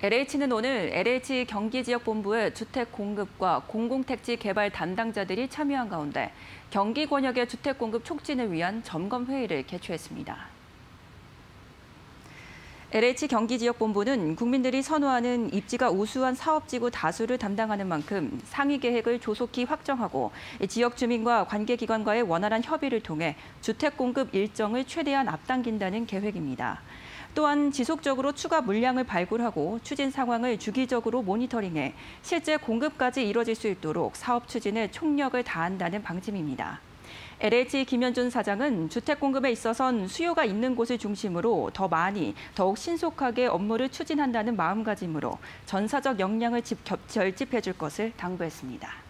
LH는 오늘 LH 경기지역본부의 주택 공급과 공공택지 개발 담당자들이 참여한 가운데 경기 권역의 주택 공급 촉진을 위한 점검 회의를 개최했습니다. LH 경기지역본부는 국민들이 선호하는 입지가 우수한 사업지구 다수를 담당하는 만큼 상위 계획을 조속히 확정하고 지역 주민과 관계기관과의 원활한 협의를 통해 주택 공급 일정을 최대한 앞당긴다는 계획입니다. 또한 지속적으로 추가 물량을 발굴하고 추진 상황을 주기적으로 모니터링해 실제 공급까지 이뤄질 수 있도록 사업 추진에 총력을 다한다는 방침입니다. LH 김현준 사장은 주택 공급에 있어선 수요가 있는 곳을 중심으로 더 많이, 더욱 신속하게 업무를 추진한다는 마음가짐으로 전사적 역량을 결집해 줄 것을 당부했습니다.